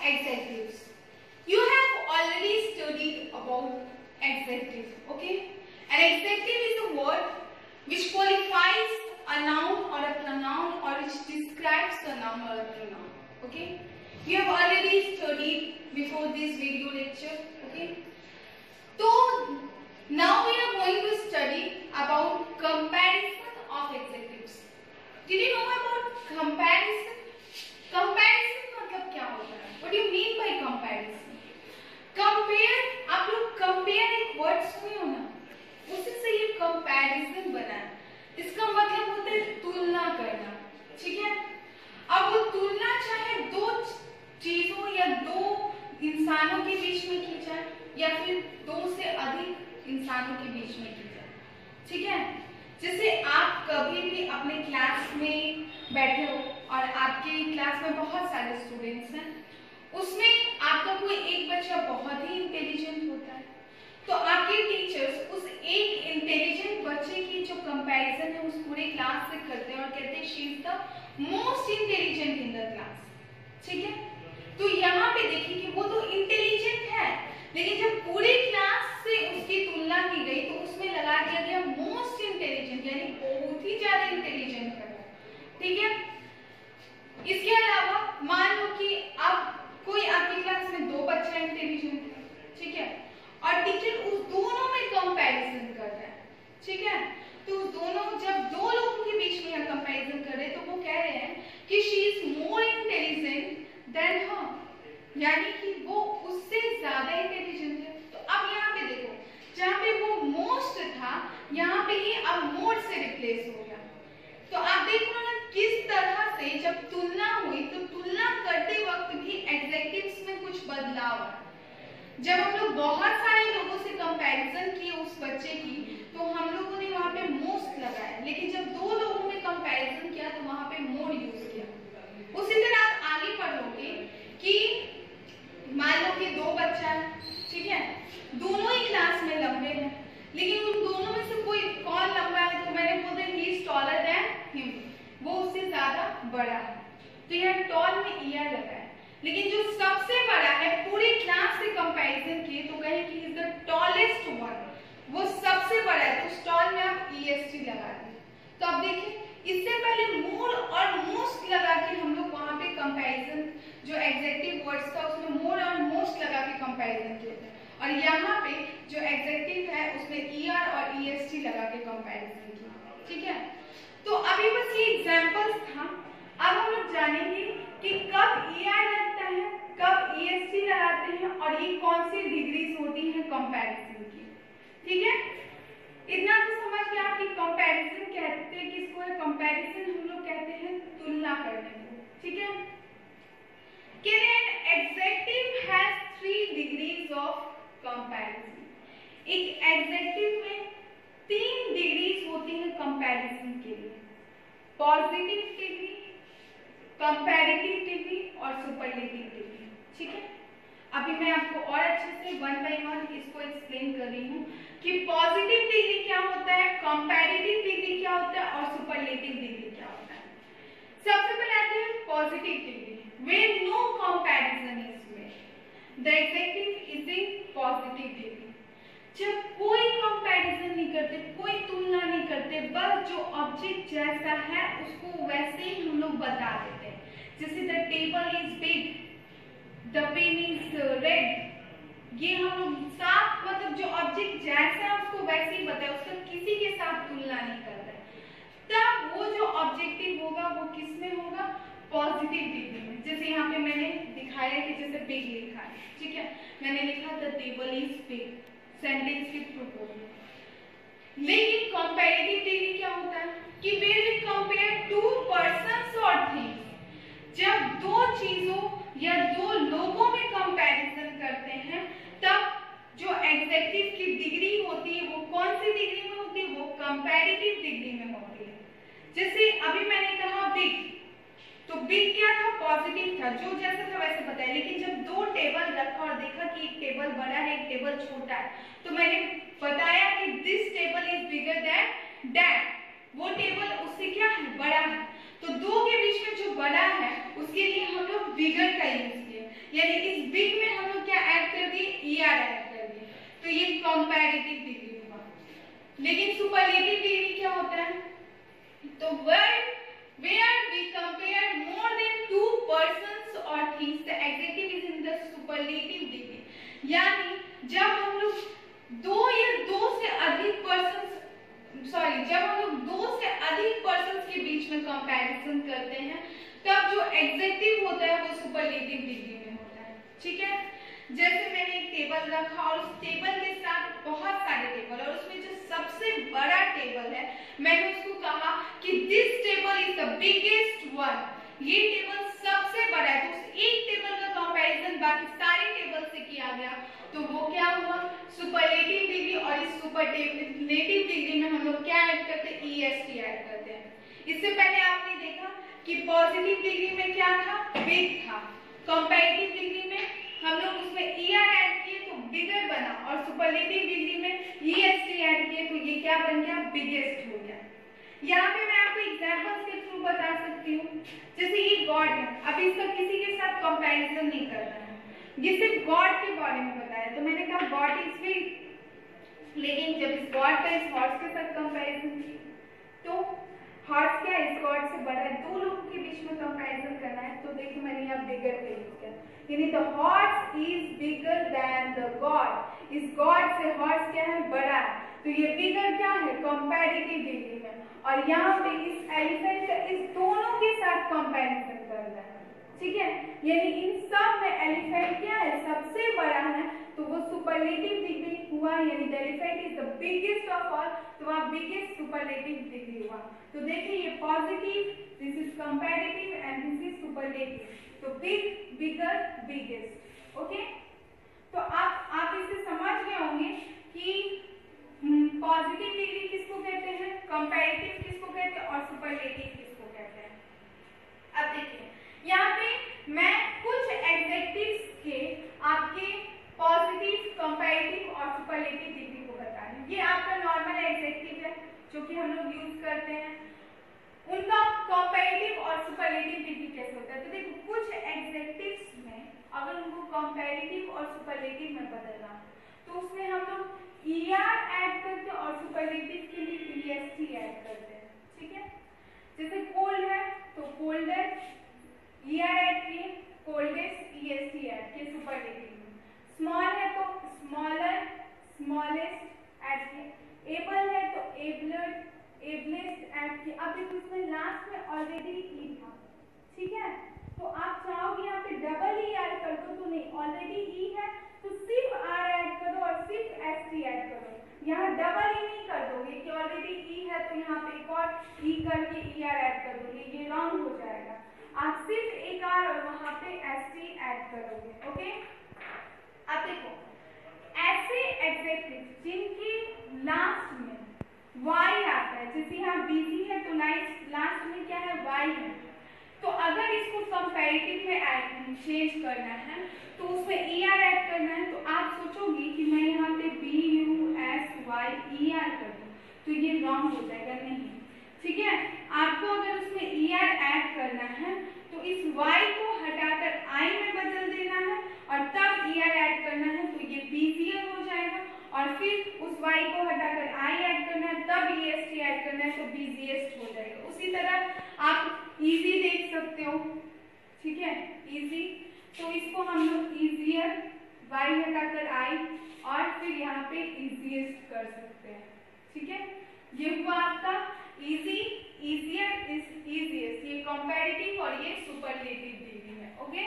adjectives. You have already studied about adjective. Okay, an adjective is a word which qualifies a noun or a pronoun, or which describes the noun or a pronoun. Okay, you have already studied before this video lecture. Okay, so now we are going to study about comparison of adjectives. Did you know about comparison? Comparison मतलब क्या होता है? What do you mean by comparison? Compare, आप लोग compare एक word सुने हो ना? उसी से ये comparison बना है. इसका मतलब होता है तुलना करना. ठीक है? अब वो तुलना चाहे दो चीजों या दो इंसानों के बीच में की जाए या फिर दो से अधिक इंसानों के बीच में की जाए. ठीक है? जैसे आप कभी भी अपने क्लास में बैठे हो और आपके क्लास में बहुत सारे स्टूडेंट्स हैं, उसमें आपका कोई एक बच्चा बहुत ही इंटेलिजेंट होता है, तो आपके टीचर्स उस एक इंटेलिजेंट बच्चे की जो कंपैरिजन है उस पूरे क्लास से करते हैं और कहते हैं she is the most intelligent in the class. ठीक है? तो यहाँ पे देखिए कि वो तो इंटेलिजेंट है, लेकिन जब पूरी क्लास से उसकी तुलना की गई तो उसमें लगा दिया गया मोस्ट इंटेलिजेंट, यानी बहुत ही ज्यादा इंटेलिजेंट है. ठीक है? इसके अलावा मान लो कि अब कोई आपकी क्लास में दो बच्चा इंटेलिजेंट है. ठीक है? और टीचर उस दोनों में कंपैरिजन कर रहा है. ठीक है? तो उस दोनों, जब दो लोगों के बीच में कंपैरिजन कर रहे हैं तो वो कह रहे हैं कि she is more intelligent than her, यानी कि वो उससे ज्यादा इंटेलिजेंट है. तो अब यहाँ पे देखो, जहाँ पे वो मोस्ट था यहाँ पे ये अब मोर से रिप्लेस हो गया. तो आप देखो ना किस तरह से जब तुलना हुई तो तुलना करते वक्त भी एडजेक्टिव्स में कुछ बदलाव है. जब हम लोग बहुत सारे लोगों से कंपैरिजन किए उस बच्चे की तो हम लोगों ने वहां पे मोस्ट लगाया, लेकिन जब दो लोगों ने कंपैरिजन किया तो वहां पे मोर यूज किया. उसी तरह आप आगे पढ़ोगे कि मान लो कि दो बच्चा है. ठीक है? दोनों ही क्लास में लंबे हैं, लेकिन उन दोनों में से कोई कौन लंबा है? तो मैंने बोला he is taller than him, वो उससे ज्यादा बड़ा है. तो यहाँ टॉल में ईआर लगा है, लेकिन जो सबसे बड़ा है पूरी क्लास से कंपैरिजन किए तो कहे कि इज द टॉलेस्ट वन, वो सबसे बड़ा है, तो टॉल में आप ईएसटी लगा दें. तो अब देखिए, इससे पहले मोर और मोस्ट लगा के हम लोग वहां पे कंपैरिजन जो एडजेक्टिव वर्ड्स था उसमें मोर और मोस्ट लगा के कंपैरिजन किए थे, और यहाँ पे जो एडजेक्टिव है उसमें ईआर और ईएसटी लगा के कंपैरिजन किया. ठीक है? तो अभी बस ये एग्जांपल्स था. अब हम लोग जानेंगे कि कब ईआर लगता है, कब ईएसटी लगाते हैं और ये कौन सी डिग्रीज होती है कंपैरिजन की. ठीक है? इतना तो समझ गया कि कंपैरिजन कहते हैं किसको है? कंपैरिजन हम लोग कहते हैं तुलना करने को. ठीक है? Can an adjective has 3 degrees of comparison? एक एडजेक्टिव में 3 डिग्रीज होती है कंपैरिजन के लिए: पॉजिटिव डिग्री, कंपैरेटिव डिग्री और सुपरलेटिव डिग्री. ठीक है? अभी मैं आपको और अच्छे से वन बाय वन इसको एक्सप्लेन कर रही हूँ कि पॉजिटिव डिग्री क्या होता है, कंपैरेटिव डिग्री क्या होता है और सुपरलेटिव डिग्री क्या होता है. सबसे पहले आती है positive degree. Where no comparison is made, the adjective is in positive degree. जब कोई कंपैरिजन नहीं करते, कोई तुलना नहीं करते, बस जो ऑब्जेक्ट जैसा है उसको वैसे ही हम लोग बता देते हैं. जैसे the table is big, the pen is red, ये हम लोग साफ मतलब जो ऑब्जेक्ट जैसा है उसको वैसे ही बताए, उसका किसी के साथ तुलना नहीं करते. तब वो जो ऑब्जेक्टिव होगा वो किस में होगा? पॉजिटिव डिग्री में. जैसे यहाँ पे मैंने दिखाया कि जैसे बिग लिखा है. ठीक है? मैंने लिखा the table is big, sentence के थ्रू बोलूं. लेकिन कंपैरेटिव डिग्री क्या होता है कि where we compare two persons और थिंग्स. जब दो चीजों या दो लोगों में कंपैरिजन करते हैं तब जो एडजेक्टिव की डिग्री होती है वो कौन सी डिग्री में होती है? वो कंपैरेटिव डिग्री में होती है. जैसे अभी मैंने कहा बिग, तो बिग क्या था? पॉजिटिव था, जो जैसा था वैसे बताया. लेकिन जब दो टेबल रखा और देखा कि एक टेबल बड़ा है एक टेबल छोटा है, तो मैंने बताया कि this table is bigger than that, वो टेबल उससे क्या है? बड़ा है. तो दो के बीच में जो बड़ा है उसके लिए हम लोग बिगर का यूज किए. यानी इस बिग में हम लोग क्या ऐड कर दिए, ER ऐड कर दिए, तो ये कंपैरेटिव डिग्री हुआ। लेकिन सुपरलेटिव डिग्री क्या होता है, तो word where we compare more than two persons or things, the adjective is in the superlative degree। यानी जब हम लोग दो या दो से अधिक पर्सन जब हम लोग दो से अधिक पर्सन्स के बीच में कंपैरिजन करते हैं तब जो एडजेक्टिव होता है वो सुपरलेटिव डिग्री में होता है। ठीक है, जैसे मैंने एक टेबल रखा और उस टेबल के साथ बहुत सारे टेबल और उसमें जो सबसे बड़ा टेबल है मैंने उसको कहा कि this table is the biggest one, ये टेबल सबसे बड़ा है, तो उस एक टेबल का कंपैरिजन बाकी सारे टेबल से किया गया, तो वो क्या हुआ, सुपरलेटिव डिग्री। और इस सुपरलेटिव डिग्री में हम लोग क्या ऐड करते हैं, EST ऐड करते हैं। इससे पहले आपने देखा कि पॉजिटिव डिग्री में क्या था, बिग था, कंपैरेटिव डिग्री में हम लोग उसमें ER ऐड किए तो बिगर बना, और सुपरलेटिव डिग्री में EST ऐड किए तो ये क्या बन गया, बिगेस्ट हो गया। यहाँ पे मैं आपको एग्जांपल्स के थ्रू बता सकती हूँ, जैसे ये गॉड है, अब इसका किसी के साथ कंपैरिजन नहीं करना है, ये सिर्फ गॉड के बारे में बताया, तो मैंने कहा गॉड इज बिग, लेकिन जब इस गॉड का इस हॉर्स के साथ कंपैरिजन की तो हॉर्स क्या इस गॉड से बड़ा है, दो लोगों के बीच में कंपैरिजन करना है, तो देखिए मैंने यहाँ बिगर का यूज किया, यानी the horse is bigger than the goat, इस गॉड से हॉर्स क्या है, बड़ा है, तो ये बिगर क्या है, कंपैरेटिव डिग्री में। और यहाँ पे इस एलिफेंट का इस दोनों के साथ कंपैरिजन करना है। ठीक है, यानी इन सब में एलिफेंट क्या है, सबसे बड़ा है, तो वो सुपरलेटिव डिग्री हुआ, यानी the elephant is the biggest of all, तो वहाँ बिगेस्ट सुपरलेटिव डिग्री हुआ। तो देखिए ये positive, this is comparative and this is superlative, तो बिग, बिगर, बिगेस्ट। ओके, तो आप इससे समझ गए होंगे कि पॉजिटिव डिग्री किसको कहते हैं, कंपैरेटिव किसको कहते हैं, और सुपरलेटिव किसको कहते हैं। अब देखिए यहाँ पे मैं कुछ एडजेक्टिव्स के आपके पॉजिटिव, कंपैरेटिव और सुपरलेटिव डिग्री को बता रही हूँ। ये आपका नॉर्मल एडजेक्टिव है जो कि हम लोग यूज करते हैं, उनका कंपैरेटिव और सुपरलेटिव डिग्री कैसे होता है। तो देखो कुछ एडजेक्टिव्स में अगर उनको कंपैरेटिव और सुपरलेटिव में बदलना तो उसमें हम लोग ER ऐड करते हैं और सुपरलेटिव के लिए EST ऐड करते हैं। ठीक है, जैसे कोल्ड है तो कोल्डर ER ऐड किए, कोल्डेस्ट EST ऐड किए सुपरलेटिव में। स्मॉल है तो स्मॉलर, स्मॉलेस्ट ऐड किए। एबल है तो एबलर, एबलेस्ट ऐड किए। अब देखो इसमें लास्ट में ऑलरेडी E था, ठीक है, तो आप चाहोगे यहाँ पे डबल ER कर दो तो नहीं, ऑलरेडी E है तो सिर्फ R ऐड करो और सिर्फ ST ऐड करो। यहाँ डबल E नहीं कर दोगे कि ऑलरेडी E है तो यहाँ पे एक और E करके ER ऐड कर दोगे, ये रॉन्ग हो जाएगा। आप सिर्फ एक R और वहाँ पे ST ऐड करोगे। ओके, अब देखो ऐसे एडजेक्टिव जिनके लास्ट में Y आता है, जैसे यहाँ बिजी है तो लास्ट में क्या है, Y है, तो अगर इसको कंपैरेटिव में चेंज करना है तो उसमें ER ऐड करना है, तो आप सोचोगे कि मैं यहाँ पे BUSY ER कर दूं तो ये रॉन्ग हो जाएगा, नहीं। ठीक है, आपको अगर उसमें ER ऐड करना है तो इस Y को हटाकर I में बदल देना है और तब ER ऐड करना है, तो ये BZR हो जाएगा, और फिर उस Y को हटाकर I ऐड करना है, तब EST ऐड करना है, तो BZEST हो जाएगा। उसी तरह आप इजी देख सकते हो, ठीक है, इजी, तो इसको हम लोग ईजियर Y हटाकर I और फिर यहाँ पे इजीएस्ट कर सकते हैं। ठीक है, ये हुआ आपका इजी, इजियर, इजीएस्ट, ये कंपैरेटिव और ये सुपरलेटिव डिग्री है। ओके,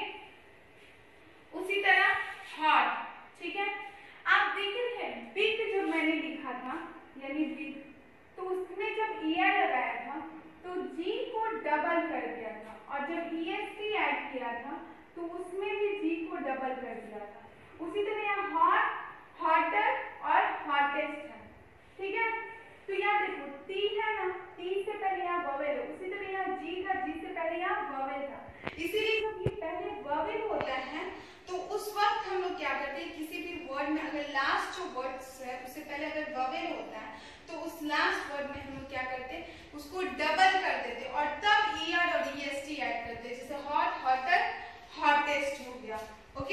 उसी तरह हॉट, ठीक है, आप देखे थे बिग जो मैंने लिखा था यानी बिग, तो उसमें जब ER लगाया था तो G को डबल कर दिया था, और जब EST ऐड किया था तो उसमें भी G को डबल कर दिया था। उसी तरह यहाँ हॉट, हॉटर और हॉटेस्ट है। ठीक है, तो यहाँ देखो T है ना, T से पहले यहाँ ववेल है, उसी तरह यहाँ G था, G से पहले यहाँ ववेल था, इसीलिए जब ये पहले ववेल होता है तो उस वक्त हम लोग क्या करते हैं, किसी भी वर्ड में अगर लास्ट जो वर्ड्स है उससे पहले अगर ववेल होता है तो उस लास्ट वर्ड में हम लोग क्या करते हैं, उसको डबल कर देते और तब ER और EST ऐड करते हैं, जैसे हॉट, हॉटर, हॉटेस्ट हो गया।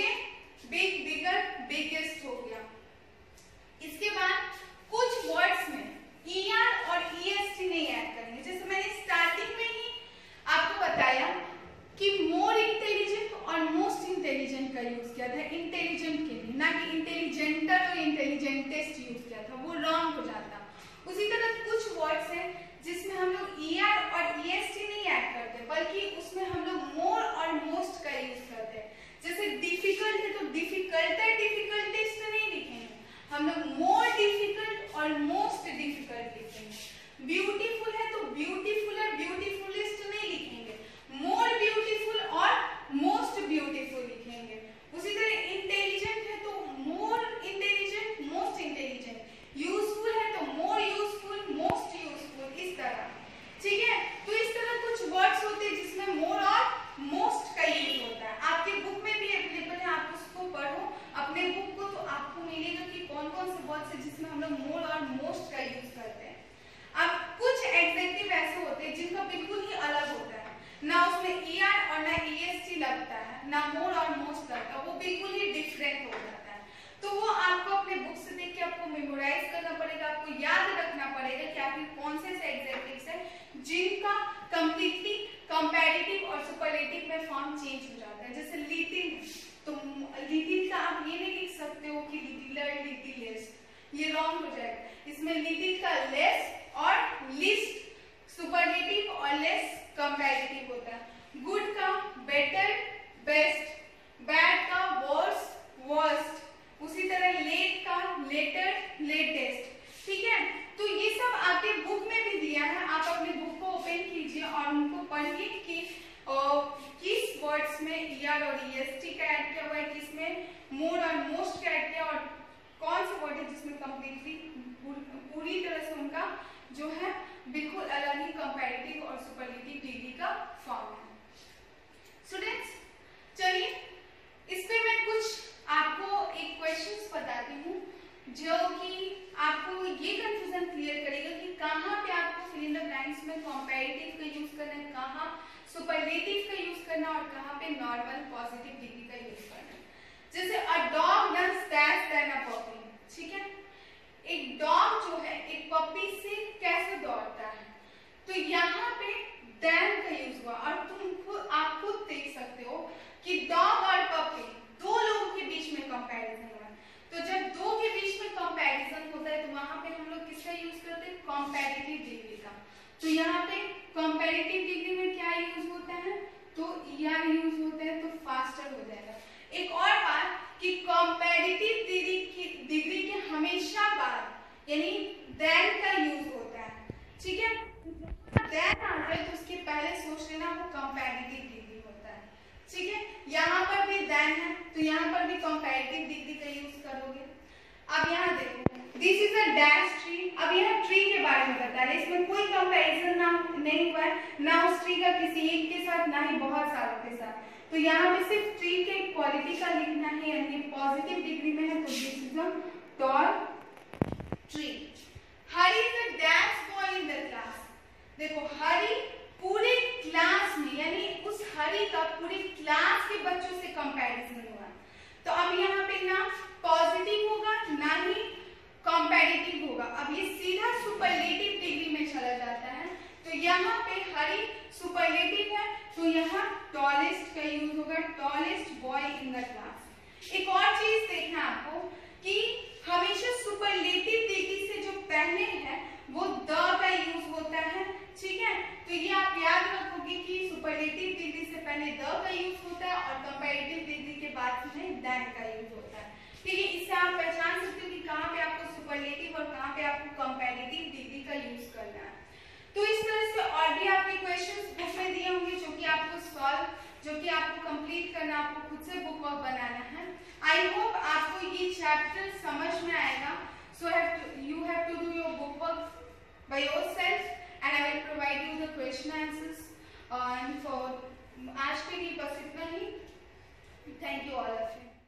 इंटेलिजेंट का यूज किया था इंटेलिजेंट के लिए, ना कि इंटेलिजेंटर और इंटेलिजेंटेस्ट यूज किया था, वो रॉन्ग हो जाता। उसी तरह कुछ वर्ड्स हैं जिसमें हम लोग ER और EST नहीं ऐड करते, बल्कि उसमें हम लोग मोर और मोस्ट का यूज करते हैं। जैसे डिफिकल्ट है तो डिफिकल्टर डिफिकल्टेस्ट नहीं लिखेंगे, हम लोग मोर डिफिकल्ट और मोस्ट डिफिकल्ट लिखेंगे। ब्यूटीफुल है तो ब्यूटीफुल और ब्यूटीफुलेस्ट नहीं लिखेंगे, मोर ब्यूटीफुल और मोस्ट ब्यूटीफुल लिखेंगे। उसी तरह इंटेलिजेंट है तो more intelligent most intelligent, useful है तो मोर यूजफुल मोस्ट यूजफुल, इस तरह। ठीक है, तो इस तरह कुछ वर्ड्स होते हैं जिसमें मोर और मोस्ट का यूज होता है। आपके बुक में भी अवेलेबल है, आप उसको पढ़ो अपने बुक को, तो आपको मिलेगा कि कौन कौन से वर्ड्स है जिसमें हम लोग मोर और मोस्ट का यूज करते हैं। अब कुछ एडजेक्टिव ऐसे होते हैं जिनका बिल्कुल ही अलग होता है, ना उसमें ER और ना EST लगता है, ना मोर और मोस्ट लगता है, वो बिल्कुल ही डिफरेंट हो जाता है। तो वो आपको अपने बुक से देख के आपको मेमोराइज करना पड़ेगा, आपको याद रखना पड़ेगा कि आपके कौन से एडजेक्टिव्स हैं जिनका कंप्लीटली कंपैरेटिव और सुपरलेटिव में फॉर्म चेंज हो जाता है। जैसे लिटिल, तो लिटिल का आप ये नहीं लिख सकते हो कि लिटिलर लिटिलेस्ट, ये रॉन्ग हो जाएगा। इसमें लिटिल का लेस और लिस्ट सुपरलेटिव और लेस कंपैरेटिव होता है। गुड का बेटर बेस्ट, बैड का वर्स्ट वर्स्ट, उसी तरह लेट का लेटर लेटेस्ट। ठीक है, तो ये सब आपके बुक में भी दिया है, आप अपने बुक को ओपन कीजिए और उनको पढ़िए कि किस वर्ड्स में ER और EST का ऐड किया हुआ है, किसमें मोर और मोस्ट का ऐड किया, और कौन सा वर्ड है जिसमें कंप्लीटली पूरी तरह से उनका जो है बिल्कुल अलग ही कंपैरेटिव और सुपरलेटिव डिग्री का फॉर्म है। स्टूडेंट्स, चलिए इस पे मैं कुछ आपको एक क्वेश्चंस बताती हूँ जो कि आपको ये कंफ्यूजन क्लियर करेगा कि कहाँ पे आपको फिल इन द ब्लैंक्स में कंपैरेटिव का यूज करना है, कहाँ सुपरलेटिव का यूज करना और कहाँ पे नॉर्मल पॉजिटिव डिग्री का यूज करना है। जैसे a dog runs faster than a puppy, ठीक है, एक डॉग जो है एक पपी से कैसे दौड़ता है, तो यहाँ पे देन का यूज हुआ, और आप खुद देख सकते हो कि डॉग और पपी दो लोगों के बीच में कंपैरिजन हुआ है। तो जब दो के बीच में कंपैरिजन होता है तो वहां पे हम लोग किसका यूज करते हैं, कंपैरेटिव डिग्री का। तो यहाँ पे कंपैरेटिव डिग्री में क्या यूज होता है, तो ER यूज होता है, तो फास्टर हो जाएगा। एक और बात कि कंपैरेटिव डिग्री के हमेशा बाद यानी देन का यूज होता है। ठीक है, देन आ जाए तो उसके पहले सोच लेना वो कंपैरेटिव डिग्री होता है। ठीक है, यहाँ पर भी देन है तो यहाँ पर भी कंपैरेटिव डिग्री का यूज करोगे। अब यहाँ देखो, this is a dash tree. अब यहाँ ट्री के बारे में बता रहे, इसमें कोई कंपैरिजन ना नहीं हुआ है, ना उस ट्री का किसी एक के साथ ना ही बहुत सारों के साथ। तो यहाँ पे सिर्फ ट्री के क्वालिटी का लिखना है, यानी पॉजिटिव डिग्री में है, तो this is a tall tree. Hari is a dash boy in the class. देखो हरी पूरे क्लास में, यानी उस हरी का पूरे क्लास के बच्चों से कंपैरिजन हुआ। तो अब यहाँ पे ना पॉजिटिव होगा ना ही कंपैरेटिव होगा, अब ये सीधा सुपरलेटिव डिग्री में चला जाता है। तो यहाँ पे हरी सुपरलेटिव है तो यहाँ टॉलेस्ट का यूज होगा, tallest boy in the class. एक और चीज देखना आपको कि हमेशा सुपरलेटिव डिग्री से जो पहले है वो द का यूज होता है। ठीक है, तो ये आप याद रखोगे कि सुपरलेटिव डिग्री से पहले द का यूज होता है और कंपैरेटिव डिग्री के बाद में देन का यूज होता है। ठीक है, इससे आप पहचान सकते हो कि कहाँ पे आपको सुपरलेटिव और कहाँ पे आपको कंपैरेटिव डिग्री का यूज करना है। तो इस तरह से और भी आपके क्वेश्चंस बुक में दिए होंगे जो कि आपको सॉल्व, जो कि आपको कंप्लीट करना, आपको खुद से बुक वर्क बनाना है। आई होप आपको ये चैप्टर समझ में आएगा। सो you have to do your book work by yourself and I will provide you the question answers. And for आज के लिए बस इतना ही। Thank you all of you.